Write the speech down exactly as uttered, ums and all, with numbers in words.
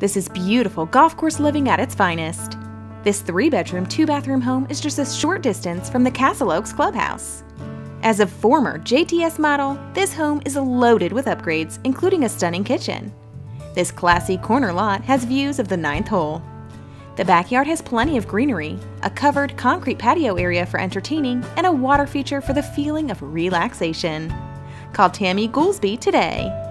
This is beautiful golf course living at its finest. This three-bedroom, two-bathroom home is just a short distance from the Castle Oaks Clubhouse. As a former J T S model, this home is loaded with upgrades, including a stunning kitchen. This classy corner lot has views of the ninth hole. The backyard has plenty of greenery, a covered concrete patio area for entertaining, and a water feature for the feeling of relaxation. Call Tammy Goolsby today.